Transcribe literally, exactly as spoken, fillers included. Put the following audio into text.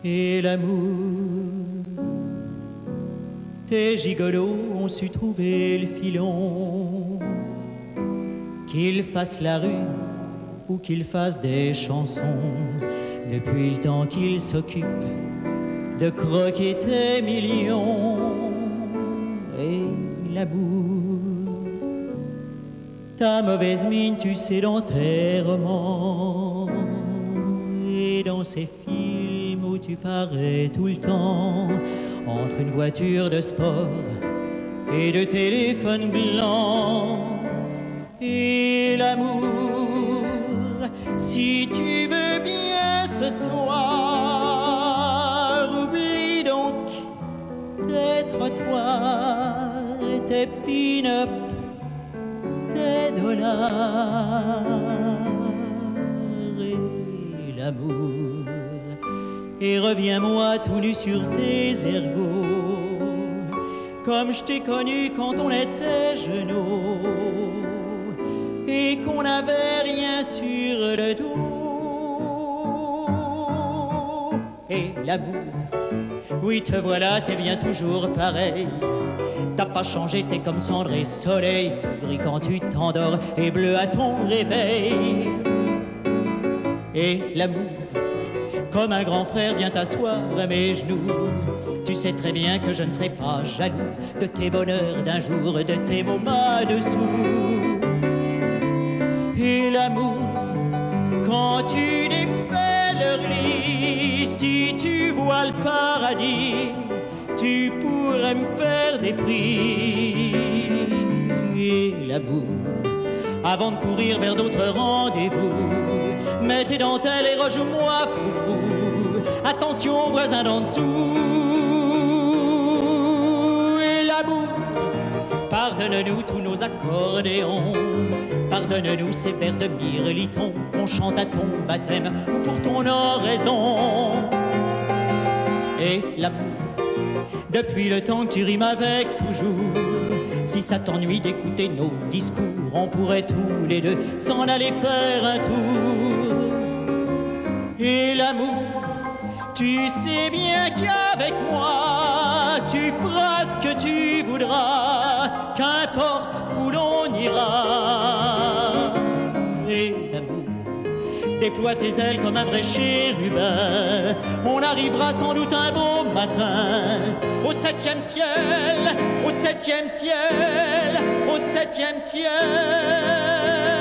et l'amour. Tes gigolos ont su trouver le filon, qu'ils fassent la rue ou qu'ils fassent des chansons, depuis le temps qu'ils s'occupent de croquer tes millions. Et l'amour, ta mauvaise mine, tu sais, dans tes romans et dans ces films où tu parais tout le temps entre une voiture de sport et de téléphone blanc. Et l'amour, si tu veux bien ce soir, oublie donc tes trottoirs, tes pin-up, tes dollars. Et l'amour, et reviens-moi tout nu sur tes ergots, comme je t'ai connu quand on était genoux et qu'on n'avait rien sur le dos. Et l'amour, oui te voilà, t'es bien toujours pareil. T'as pas changé, t'es comme cendre et soleil, tout gris quand tu t'endors et bleu à ton réveil. Et l'amour, comme un grand frère, vient t'asseoir à mes genoux. Tu sais très bien que je ne serai pas jaloux de tes bonheurs d'un jour, de tes moments dessous. Et l'amour, quand tu défais leur lit, si tu vois le paradis, tu pourrais me faire des prix. Et l'amour, avant de courir vers d'autres rendez-vous, mets tes dentelles et rejoue-moi froufrou. Attention voisin d'en dessous. Et l'amour, pardonne-nous tous nos accordéons, pardonne-nous ces vers de mirliton qu'on chante à ton baptême ou pour ton oraison. Et l'amour, depuis le temps que tu rimes avec toujours, si ça t'ennuie d'écouter nos discours, on pourrait tous les deux s'en aller faire un tour. Et l'amour, tu sais bien qu'avec moi, tu feras ce que tu voudras, qu'importe où l'on ira. Et l'amour, déploie tes ailes comme un vrai chérubin, on arrivera sans doute un beau matin au septième ciel, au septième ciel, au septième ciel.